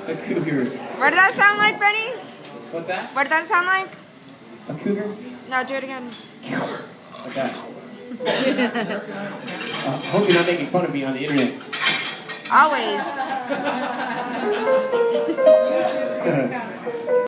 A cougar. What did that sound like, Benny? What's that? What did that sound like? A cougar? No, do it again. Like that. Hope you're not making fun of me on the internet. Always.